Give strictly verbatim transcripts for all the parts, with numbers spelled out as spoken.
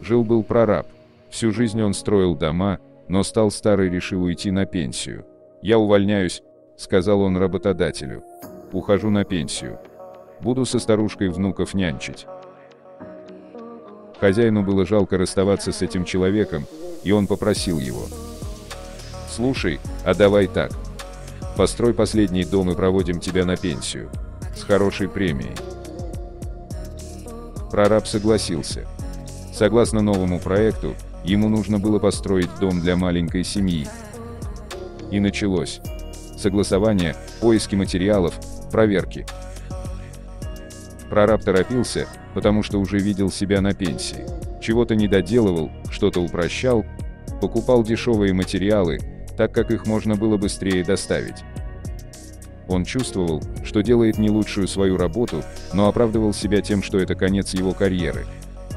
Жил-был прораб. Всю жизнь он строил дома, но стал стар и решил уйти на пенсию. «Я увольняюсь», — сказал он работодателю. «Ухожу на пенсию. Буду со старушкой внуков нянчить». Хозяину было жалко расставаться с этим человеком, и он попросил его: «Слушай, а давай так. Построй последний дом и проводим тебя на пенсию. С хорошей премией». Прораб согласился. Согласно новому проекту, ему нужно было построить дом для маленькой семьи. И началось согласование, поиски материалов, проверки. Прораб торопился, потому что уже видел себя на пенсии. Чего-то не доделывал, что-то упрощал, покупал дешевые материалы, так как их можно было быстрее доставить. Он чувствовал, что делает не лучшую свою работу, но оправдывал себя тем, что это конец его карьеры.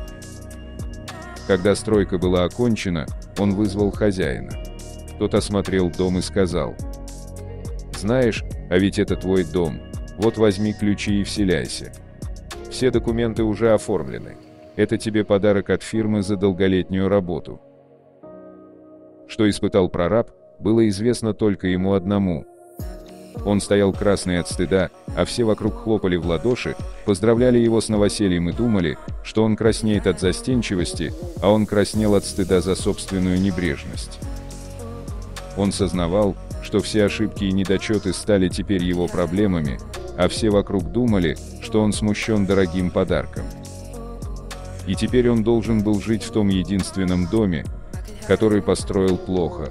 Когда стройка была окончена, он вызвал хозяина. Тот осмотрел дом и сказал: «Знаешь, а ведь это твой дом. Вот возьми ключи и вселяйся. Все документы уже оформлены. Это тебе подарок от фирмы за долголетнюю работу». Что испытал прораб, было известно только ему одному. Он стоял красный от стыда, а все вокруг хлопали в ладоши, поздравляли его с новосельем и думали, что он краснеет от застенчивости, а он краснел от стыда за собственную небрежность. Он сознавал, что все ошибки и недочеты стали теперь его проблемами, а все вокруг думали, что он смущен дорогим подарком. И теперь он должен был жить в том единственном доме, который построил плохо.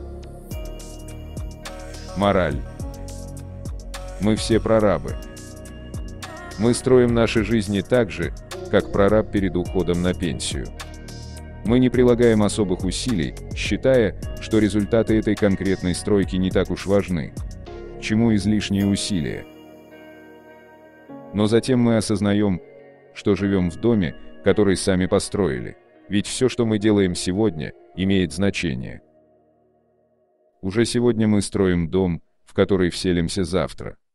Мораль. Мы все прорабы. Мы строим наши жизни так же, как прораб перед уходом на пенсию. Мы не прилагаем особых усилий, считая, что результаты этой конкретной стройки не так уж важны. Чему излишние усилия? Но затем мы осознаем, что живем в доме, который сами построили. Ведь все, что мы делаем сегодня, имеет значение. Уже сегодня мы строим дом, в который вселимся завтра.